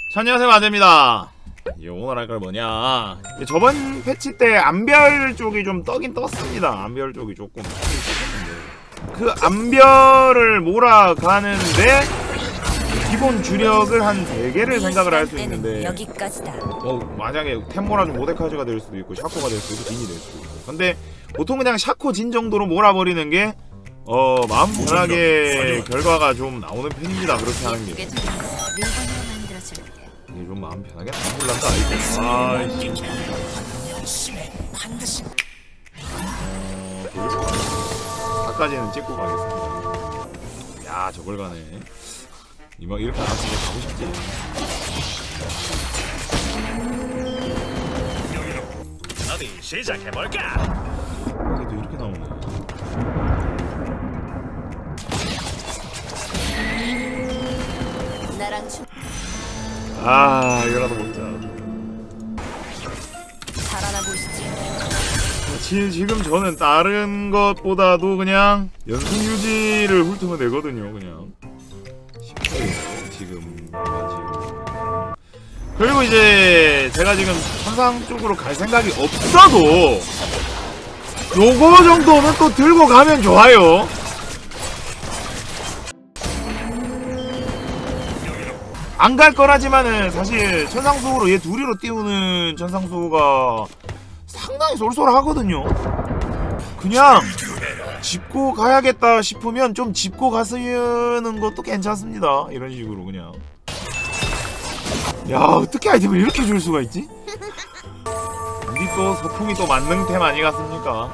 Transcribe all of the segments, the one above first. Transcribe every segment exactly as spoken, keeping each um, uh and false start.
자, 안녕하세요, 아재입니다. 오늘 할 걸 뭐냐, 저번 패치 때 암별 쪽이 좀 떠긴 떴습니다. 암별 쪽이 조금 그 암별을 몰아가는데 기본 주력을 한 세 개를 생각을 할 수 있는데, 여기까지다. 뭐 만약에 템모라 좀 모데카즈가 될 수도 있고 샤코가 될 수도 있고 진이 될 수도 있고, 근데 보통 그냥 샤코 진 정도로 몰아버리는 게 어 마음 편하게 결과가 좀 나오는 편입니다. 그렇게 하는 게 이게 좀 마음 편하게 안 골란다 이거. 아이씨, 사까지는 찍고 가겠습니다. 야, 저걸 가네. 이만 이렇게 나왔으면 가고 싶지. 어디 시작해볼까? 여기도 이렇게 나오네. 나랑 주... 아, 이거라도 먹자. 살아나 보시지. 지, 지금 저는 다른 것보다도 그냥 연승 유지를 훑으면 되거든요. 그냥 지금 지금 그리고 이제 제가 지금 천상 쪽으로 갈 생각이 없어도 요거 정도는 또 들고 가면 좋아요. 안 갈 거라지만은 사실 천상수호로 얘 둘이로 띄우는 천상수호가 상당히 쏠쏠하거든요. 그냥 짚고 가야겠다 싶으면 좀 짚고 가시는 것도 괜찮습니다. 이런 식으로 그냥. 야, 어떻게 아이템을 이렇게 줄 수가 있지? 우리 또 서풍이 또 만능템 아니겠습니까?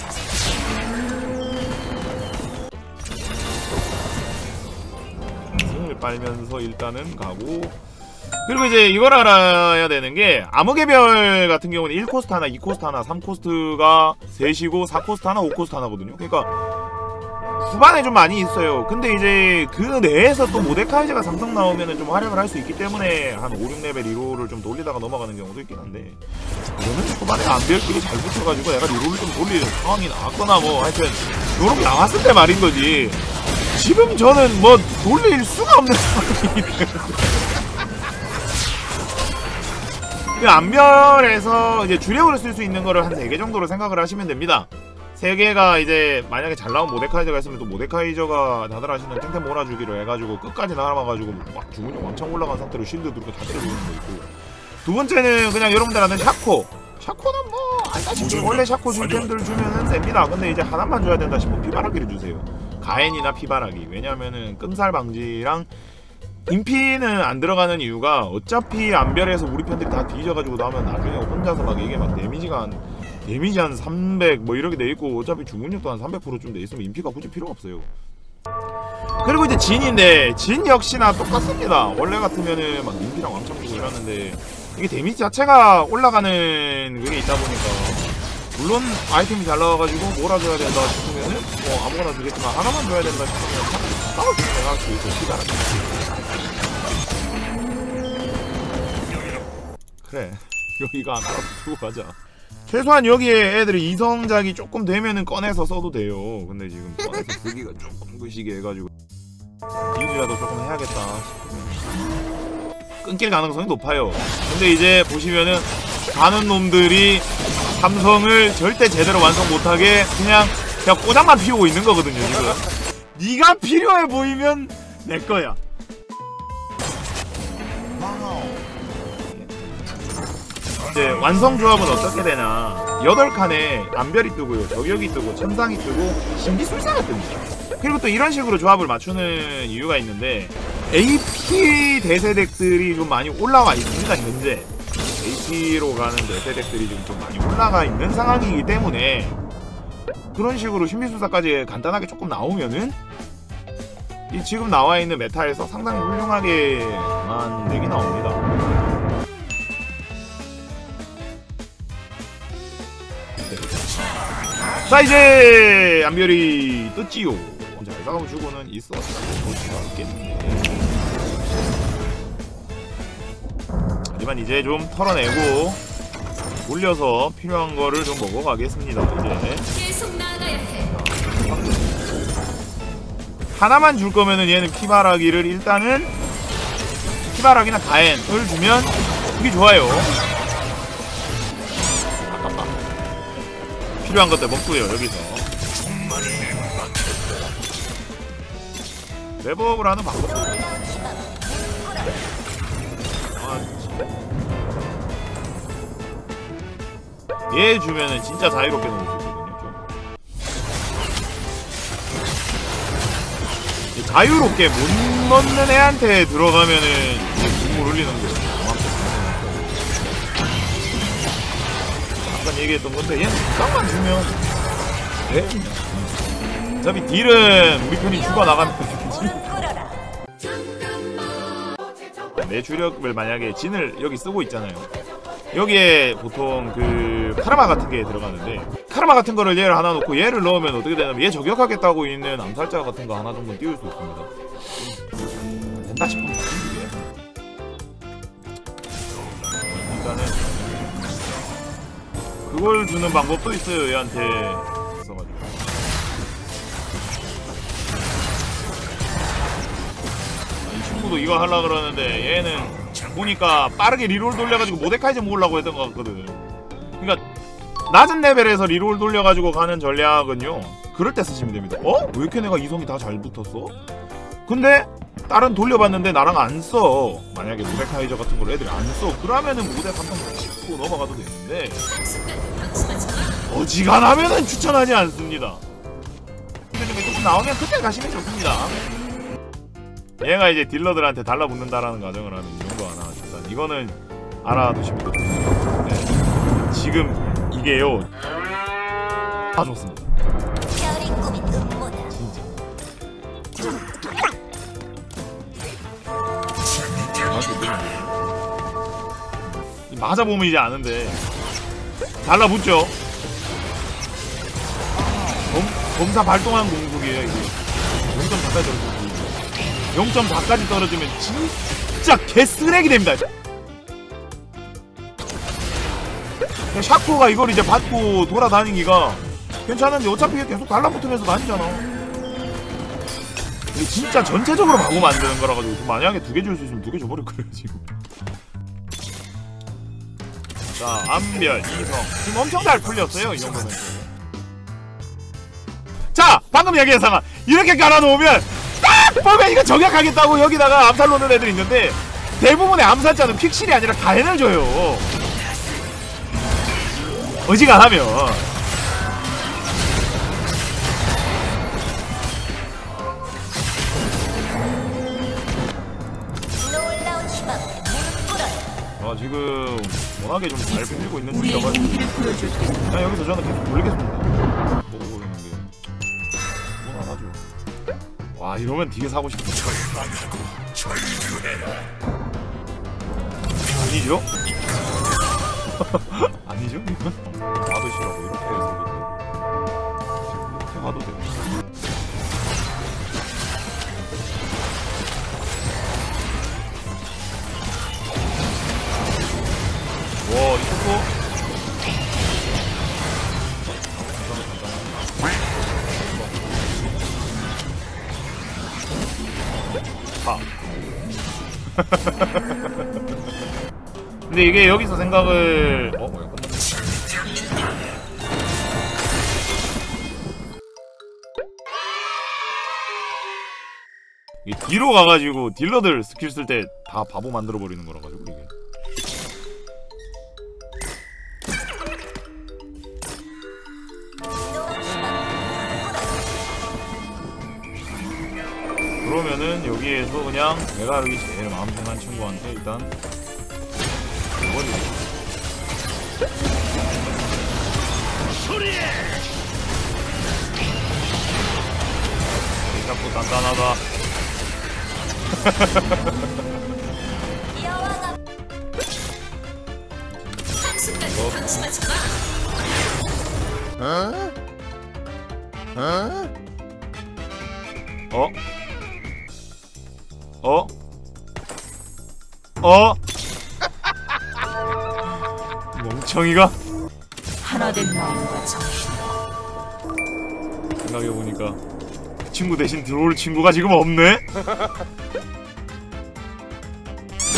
승을 빨면서 일단은 가고, 그리고 이제 이걸 알아야 되는 게, 암흑의 같은 경우는 일 코스트 하나, 이 코스트 하나, 삼 코스트가 셋이고 사 코스트 하나, 오 코스트 하나거든요. 그러니까 후반에 좀 많이 있어요. 근데 이제 그 내에서 또 모데카이저가 삼성 나오면은 좀 활약을 할 수 있기 때문에 한 오, 육 레벨 리롤을 좀 돌리다가 넘어가는 경우도 있긴 한데, 이거는 후반에 암별끼리 잘 붙여가지고 내가 리롤을 좀 돌리는 상황이 나왔거나 뭐 하여튼 요런 게 나왔을 때 말인 거지. 지금 저는 뭐 돌릴 수가 없는 상황이기 때문에. 그 암별에서 이제 주력으로 쓸 수 있는 거를 한 세 개 정도로 생각을 하시면 됩니다. 세 개가 이제 만약에 잘 나온 모데카이저가 있으면 또 모데카이저가 다들 아시는 탱탱 몰아주기로 해가지고 끝까지 날아가가지고 막 주문이 왕창 올라간 상태로 실드 들고 다 때려주는 거 있고, 두 번째는 그냥 여러분들 아는 샤코. 샤코는 뭐 알다시피 원래 샤코 줄템들 주면은 셉니다. 근데 이제 하나만 줘야 된다 싶으면 피바라기를 주세요. 가엔이나 피바라기. 왜냐면은 끔살 방지랑 인피는 안 들어가는 이유가 어차피 암별에서 우리 편들이 다 뒤져가지고 나오면 나중에 혼자서 막 이게 막 데미지가 한 데미지 한 삼백 뭐 이렇게 돼있고 어차피 주문력도 한 삼백 퍼센트 좀 돼있으면 인피가 굳이 필요가 없어요. 그리고 이제 진인데, 진 역시나 똑같습니다. 원래 같으면은 막 인피랑 왕창 주고 이러는데 이게 데미지 자체가 올라가는 그게 있다 보니까, 물론 아이템이 잘 나와가지고 몰아줘야 된다 싶으면은 뭐 아무거나 주겠지만 하나만 줘야 된다 싶으면 싸울 수 생각할 수 있고 시간을. 그래, 여기가 안 따라 두고 가자. 최소한 여기에 애들이 이성작이 조금 되면은 꺼내서 써도 돼요. 근데 지금 꺼내서 쓰기가 조금 그시기 해가지고 딜이라도 조금 해야겠다 싶으면 끊길 가능성이 높아요. 근데 이제 보시면은 가는 놈들이 삼성을 절대 제대로 완성 못하게 그냥 그냥 꼬장만 피우고 있는 거거든요 지금. 네가 필요해 보이면 내 거야. 이제 완성 조합은 어떻게 되나, 여덟 칸에 암별이 뜨고요, 저격이 뜨고 천상이 뜨고 신비술사가 뜹니다. 그리고 또 이런 식으로 조합을 맞추는 이유가 있는데, 에이피 대세덱들이 좀 많이 올라와 있습니다. 현재 에이피로 가는 대세덱들이 지금 좀 많이 올라가 있는 상황이기 때문에, 그런 식으로 신비술사까지 간단하게 조금 나오면은 이 지금 나와있는 메타에서 상당히 훌륭하게만 덱이 나옵니다. 자, 이제 암별이 떴지요. 자, 싸움 주고는 있어. 볼 수가 있겠네. 하지만 이제 좀 털어내고 올려서 필요한 거를 좀 먹어가겠습니다. 이제 계속 나가야 해. 하나만 줄 거면은 얘는 피바라기를 일단은 히바락이나 가엔을 주면 그게 좋아요. 아깝다. 필요한 것들 먹고요. 여기서 랩업을 하는 방법도 아, 얘 주면은 진짜 자유롭게 넣을 수 있거든요. 좀 자유롭게 못 넣는 애한테 들어가면은 눈물 흘리는 거예요. 아까 얘기했던 건데 얘는 잠깐만 주면 네? 어차피 딜은 우리 편이 죽어나가면 되지. 내 주력을 만약에 진을 여기 쓰고 있잖아요. 여기에 보통 그 카르마 같은 게 들어가는데 카르마 같은 거를 얘를 하나 놓고 얘를 넣으면 어떻게 되냐면 얘 저격하겠다고 있는 암살자 같은 거 하나 정도 띄울 수 있습니다. 된다 싶으면 이게 일단은 그걸 주는 방법도 있어요. 얘한테 있어가지고 이 친구도 이거 하려고 그러는데 얘는 보니까 빠르게 리롤 돌려가지고 모데카이저 모으려고 했던 것 같거든. 그니까 낮은 레벨에서 리롤 돌려가지고 가는 전략은요 그럴 때 쓰시면 됩니다. 어? 왜 이렇게 내가 이성이 다 잘 붙었어? 근데 다른 돌려봤는데 나랑 안 써. 만약에 모데카이저 같은 걸 애들이 안 써. 그러면은 모데 삼성 찍고 넘어가도 되는데 어지간하면은 추천하지 않습니다. 근데 좀 조금 나오면 그때 가시면 좋습니다. 얘가 이제 딜러들한테 달라붙는다라는 가정을 하는 이런 거 하나 일단 이거는 알아두시면 좋습니다. 네. 지금 이게요 다 좋습니다. 진짜 맞아보면 이제 아는데 달라붙죠. 검, 검사 발동한 공속이에요 이게. 영 점 사까지 떨어지면 영 점 사까지 떨어지면 진짜 개쓰레기 됩니다. 샤코가 이걸 이제 받고 돌아다니기가 괜찮은데 어차피 계속 달라붙으면서 다니잖아. 이게 진짜 전체적으로 바보 만드는 거라 가지고 만약에 두 개 줄 수 있으면 두 개 줘버릴 거예요 지금. 자, 암별, 이성 지금 엄청 잘 풀렸어요 이 정도면. 자, 방금 얘기한 상황 이렇게 깔아놓으면 딱 보면 이거 저격하겠다고 여기다가 암살 놓는 애들이 있는데 대부분의 암살자는 픽실이 아니라 가엔을 줘요. 어지간하면. 아, 지금 워낙에 좀 잘 풀리고 있는 중이라가지고 그냥 여기서 저는 계속 돌리겠습니다. 보고 있는 게 뭔 안 하죠. 와, 이러면 되게 사고 싶다. 아니죠? 아니죠? 이건 받으시라고 이렇게 해서 이렇게 가도 돼요. 와, 이 속도 파. 근데 이게 여기서 생각을 어? 뭐야 끝났네. 이게 뒤로 가가지고 딜러들 스킬 쓸 때 다 바보 만들어버리는 거라가지고 이게 그러면은 여기에서 그냥 내가 여기 제일 마음 편한 친구한테 일단 이걸 자꾸 단단하다. 어? 어? 어? 어? 어? 멍청이가? 하나된 마음과 정신. 생각해보니까 그 친구 대신 들어올 친구가 지금 없네?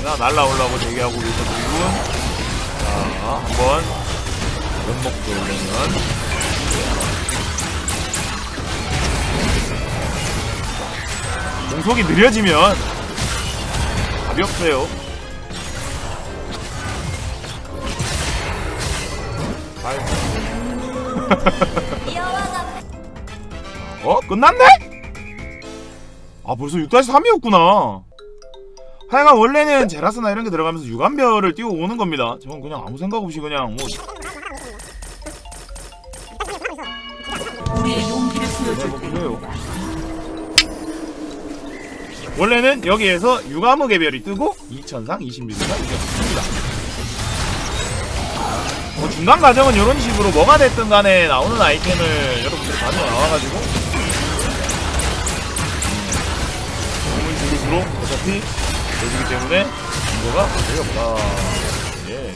자, 날라오려고 대기하고 계신 부분. 자, 한번 연목도 올리면 공속이 느려지면 가볍어요. 어? 끝났네? 아 벌써 육 다시 삼이었구나. 하여간 원래는 제라스나 이런게 들어가면서 유감별을 띄우고 오는 겁니다. 저건 그냥 아무 생각 없이 그냥 뭐 우리의 용기를 보여줄 그래요. 원래는 여기에서 유감의 개별이 뜨고 이천상 이십 밀리미터가 이겼습니다. 뭐 중간 과정은 이런 식으로 뭐가 됐든 간에 나오는 아이템을 여러분들이 가지고 나와가지고 공을 주로 어차피 되기 때문에 이거가 되게 없다. 예.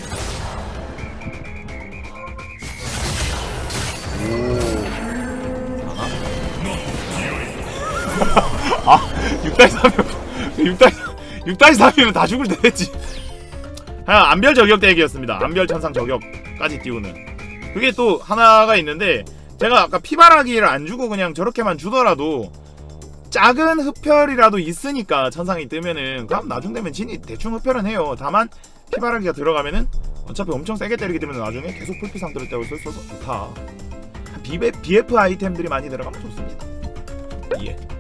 오. 아, 육 다시 삼이면 육 다시 삼이면 다 죽을 때 됐지. 하여간 안별 저격 대기였습니다. 안별 천상 저격까지 띄우는. 그게 또 하나가 있는데 제가 아까 피바라기를 안 주고 그냥 저렇게만 주더라도 작은 흡혈이라도 있으니까 천상이 뜨면은 그럼 나중 되면 진이 대충 흡혈은 해요. 다만 피바라기가 들어가면은 어차피 엄청 세게 때리기 때문에 나중에 계속 풀피 상태로 때울 수 있어서 좋다. 비에프 아이템들이 많이 들어가면 좋습니다. 예.